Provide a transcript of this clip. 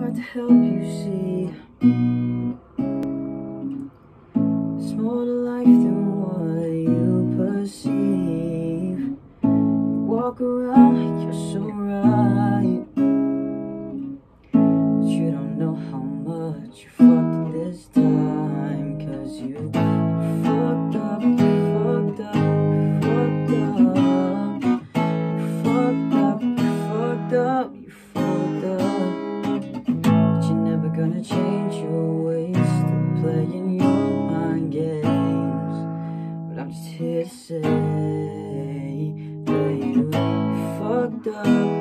hard to help you see. It's more to life than what you perceive. You walk around like you're so right, but you don't know how much you fucked this time. 'Cause you fucked up, you fucked up, you fucked up, you fucked up, you fucked up, you fucked up. But you're never gonna change your ways to playing your mind games. But I'm just here to say that you fucked up.